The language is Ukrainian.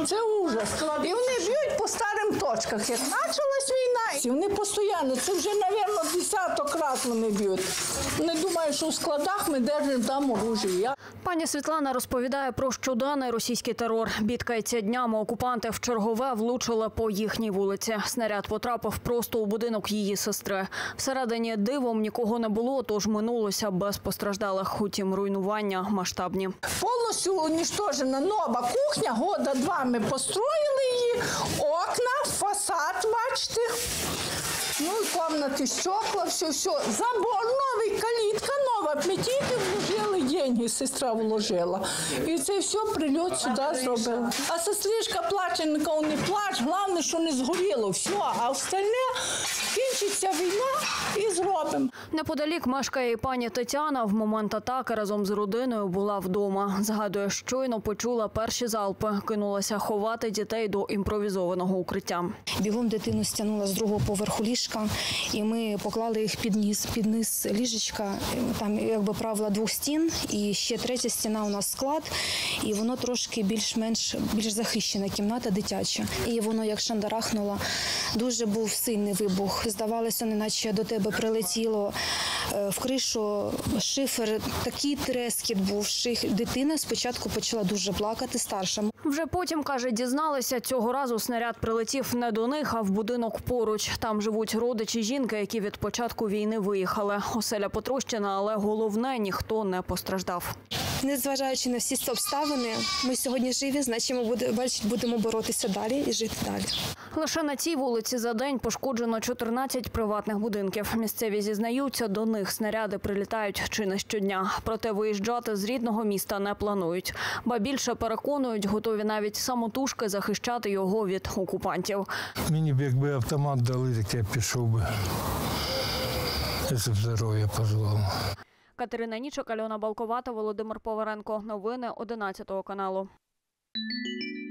Це ужас. І вони б'ють по старим точках. Як почалась війна, і вони постійно, це вже, мабуть, десяток раз вони б'ють. Не думаю, що в складах ми держимо там оружие. Пані Світлана розповідає про щоденний російський терор. Бідкається, днями окупанти вчергове влучили по їхній вулиці. Снаряд потрапив просто у будинок її сестри. Всередині дивом нікого не було, тож минулося без постраждалих. Утім, руйнування масштабні. Повністю уничтожена нова кухня, года 2 ми построїли її, окна, фасад, бачите. Ну, і кімнати, стекла, все. Забор новий, калітка нова, ми тільки вложили гроші, сестра вложила. І це все прильот сюди зробила. А сестричка плаче, нікого не плаче, головне, що не згоріло, все. А остальне кінчиться війна і зробимо. Неподалік мешкає і пані Тетяна. В момент атаки разом з родиною була вдома. Згадує, щойно почула перші залпи. Кинулася ховати дітей до імпровізованого укриття. Бігом дитину стягнула з другого поверху ліжка, і ми поклали їх під низ ліжечка. Там якби правила 2 стін, і ще 3-я стіна у нас склад, і воно трошки більш захищена кімната дитяча. І воно як шандарахнуло. Дуже був сильний вибух. Здавалося, неначе до тебе прилетіло в кришу шифер. Такий трескіт був. Дитина спочатку почала дуже плакати, старша. Вже потім, каже, дізналися, цього разу снаряд прилетів не до них, а в будинок поруч. Там живуть родичі жінки, які від початку війни виїхали. Оселя потрощена, але головне – ніхто не постраждав. Незважаючи на всі ці обставини, ми сьогодні живі, значить ми будемо боротися далі і жити далі. Лише на цій вулиці за день пошкоджено 14 приватних будинків. Місцеві зізнаються, до них снаряди прилітають чи не щодня. Проте виїжджати з рідного міста не планують. Ба більше, переконують, готові навіть самотужки захищати його від окупантів. Мені б якби автомат дали, так я пішов би. Це здоров'я пожелав. Катерина Нічок, Альона Балковата, Володимир Поваренко. Новини 11 каналу.